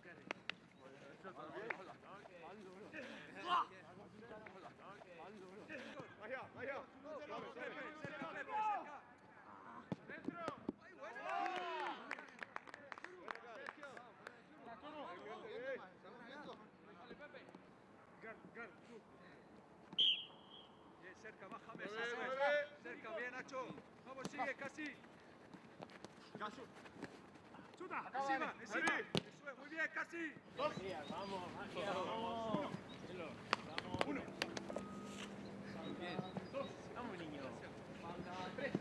Vaya. Dentro. Gar, tú. Bien, cerca, bájame. Cerca, bien, Nacho. Vamos, sigue, casi. Chuta, encima. Eso es, muy bien, casi. Vamos, vamos. Uno. Bien. Dos. Vamos, niño. Tres.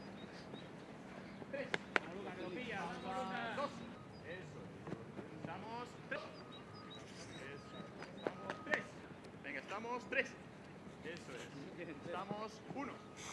Lucas, que lo pilla. Dos. Eso. Estamos tres. Eso. Estamos tres. Venga, estamos tres. Eso es. Estamos uno.